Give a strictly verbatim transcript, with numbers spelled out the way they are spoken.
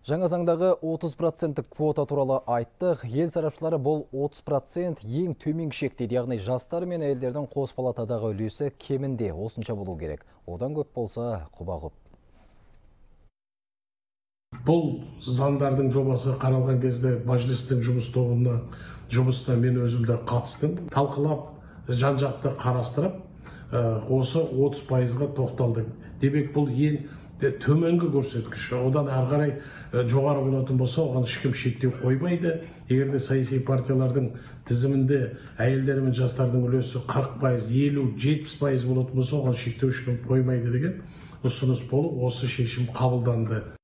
Жаңа заңдағы отыз проценттік квота туралы айттық. Ел сарапшылары бұл отыз процент ең төмен шек дейді. Яғни жастар мен әйелдердің қос палатадағы үлесі кемінде осынша болу керек. Одан көп болса құба құп. Бұл заңдардың жобасы қаралған кезде мәжілістің жұмыс тобына жұмысына мен өзімді қатыстым. Талқылап, жан-жақты қарастырып, осы отыз пайызға тоқталдым. Демек бұл ең төменгі көрсеткіш. Одан ары қарай жоғары болатын болса, оған ешкім шектеу қоймайды. Егер де саяси партиялардың тізімінде әйелдер мен жастардың үлесі қырық пайыз, елу, жетпіс пайыз болатын болса, оған шектеу ешкім қоймайды деген ұсыныс болып, осы шешім қабылданды.